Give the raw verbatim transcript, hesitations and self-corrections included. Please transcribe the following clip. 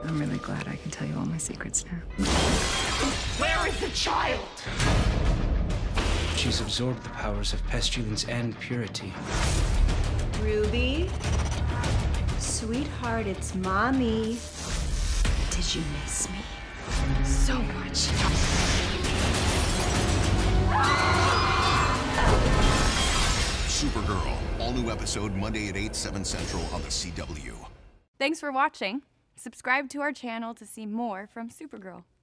I'm really glad I can tell you all my secrets now. Where is the child? She's absorbed the powers of pestilence and purity. Ruby, sweetheart, it's Mommy. Did you miss me? So much. Supergirl, all new episode Monday at eight, seven Central on the C W. Thanks for watching. Subscribe to our channel to see more from Supergirl.